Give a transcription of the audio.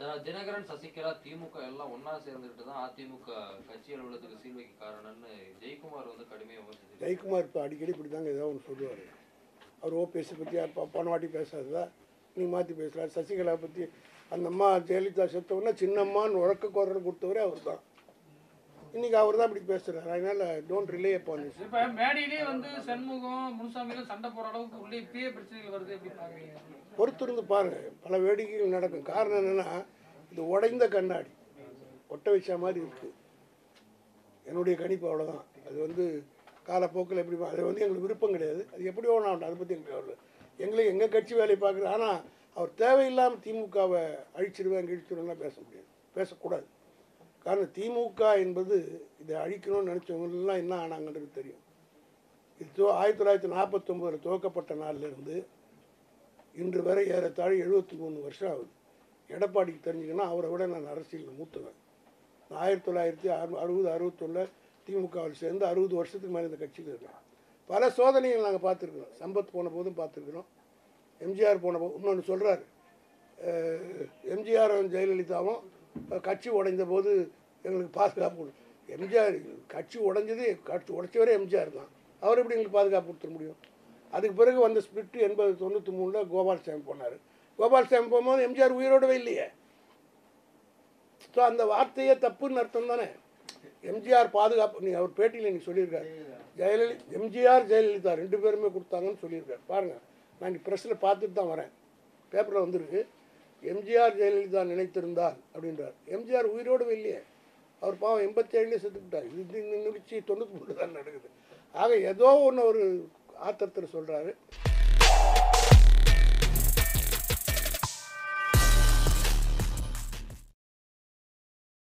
தினகரன், சசிகலா, திமுக எல்லாம் ஒன்னா சேர்ந்துட்டு தான் அதிமுக கட்சி அலுவலகத்துக்கு சீல் வைக்க காரணம்னு ஜெயக்குமார் வந்து கடுமையாக விமர்சிச்சு. ஜெயக்குமார் இப்போ அடிக்கடி இப்படி தாங்க ஏதோ ஒன்று சொல்லுவார். அவர் ஓபிஎஸ்ஸை பற்றி போன வாட்டி பேசாததா நீ மாற்றி பேசுகிறார். சசிகலா பற்றி அந்த அம்மா ஜெயலலிதா செத்தவொடனே சின்னம்மான்னு உறக்க குரல் கொடுத்தவரே அவர் தான். இன்னைக்கு அவர் தான் இப்படி பேசுறாரு. அதனால டோன்ட் ரிலே அப்பான். இப்போ மேடையிலேயே வந்து சண்முகம் முனுசாமியும் சண்டை போற அளவுக்கு உள்ளே இப்பயே பிரச்சனைகள் வருது, எப்படி பாக்குறீங்க? பொறுத்திருந்து பாருங்க, பல வேடிக்கைகள் நடக்கும். காரணம் என்னன்னா, இது உடைந்த கண்ணாடி ஒட்ட வச்ச மாதிரி இருக்கு. என்னுடைய கணிப்பு அவ்வளோதான். அது வந்து காலப்போக்கில் எப்படி அது வந்து எங்களுக்கு விருப்பம் கிடையாது. அது எப்படி வேணும் அதை பற்றி எங்களுக்கு அவ்வளோ எங்களுக்கு எங்கள் கட்சி வேலையை பார்க்குறது. ஆனால் அவர் தேவையில்லாமல் திமுகவை அழிச்சிடுவேன் கிழிச்சிடுவேன்லாம் பேச முடியாது, பேசக்கூடாது. காரணம் திமுக என்பது இதை அழிக்கணும்னு நினச்சவங்கலாம் என்ன ஆனாங்கன்றது தெரியும். இது 1949 துவக்கப்பட்ட நாளிலிருந்து இன்று வரை ஏறத்தாழ 73 வருஷம் ஆகுது. எடப்பாடிக்கு தெரிஞ்சுக்கன்னா அவரை விட நான் அரசியலில் மூத்தவன். 1960-61 திமுகவில் சேர்ந்து 60 வருஷத்துக்கு மேலே இந்த கட்சியில் இருக்கேன். பல சோதனைகள் நாங்கள் பார்த்துருக்குறோம். சம்பத் போன போதும் பார்த்துருக்குறோம், எம்ஜிஆர் போன போது. இன்னொன்று சொல்கிறாரு, எம்ஜிஆர் ஜெயலலிதாவும் கட்சி உடைந்த போது எங்களுக்கு பாதுகாப்பு. எம்ஜிஆர் கட்சி உடைஞ்சது, கட்சி உடைச்சவரே எம்ஜிஆர் தான். அவர் எப்படி எங்களுக்கு பாதுகாப்பு கொடுத்துட முடியும்? அதுக்கு பிறகு வந்த ஸ்பிரிட் 80-93 கோபால்சாமி போனார். கோபால்சாமி போகும்போது எம்ஜிஆர் உயிரோடவே இல்லையே. ஸோ அந்த வார்த்தையே தப்புன்னு அர்த்தம் தானே. எம்ஜிஆர் பாதுகாப்பு, அவர் பேட்டியில் நீங்கள் சொல்லியிருக்காரு, எம்ஜிஆர் ஜெயலலிதா 2 பேருமே கொடுத்தாங்கன்னு சொல்லியிருக்காரு. பாருங்கள், நான் ப்ரெஸ்ஸில் பார்த்துட்டு தான் வரேன், பேப்பரில் வந்துருக்கு. எம்ஜிஆர் ஜெயலலிதா நினைத்திருந்தார் அப்படின்றார். எம்ஜிஆர் உயிரோடு இல்லையே, அவர் பாவம் 87 செத்துக்கிட்டார். இது நிகழ்ச்சி 93 தான் நடக்குது. ஆக ஏதோ ஒன்று ஒரு ஆத்திரத்தில் சொல்கிறாரு.